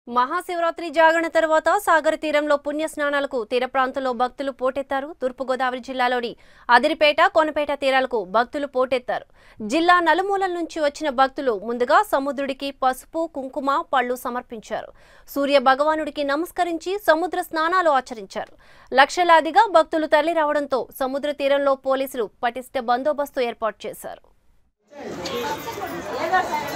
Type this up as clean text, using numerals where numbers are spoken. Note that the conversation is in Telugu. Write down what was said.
మహాశివరాత్రి జాగరణ తర్వాత సాగర తీరంలో పుణ్య స్నానాలకు తీర ప్రాంతంలో భక్తులు పోటెత్తారు. తూర్పు గోదావరి జిల్లాలోని అదిరిపేట, కొనపేట తీరాలకు భక్తులు పోటెత్తారు. జిల్లా నలుమూలల నుంచి వచ్చిన భక్తులు ముందుగా సముద్రుడికి పసుపు, కుంకుమ, పళ్లు సమర్పించారు. సూర్య భగవానుడికి నమస్కరించి సముద్ర స్నానాలు ఆచరించారు. లక్షలాదిగా భక్తులు తరలి రావడంతో సముద్ర తీరంలో పోలీసులు పటిష్ట బందోబస్తు ఏర్పాటు చేశారు.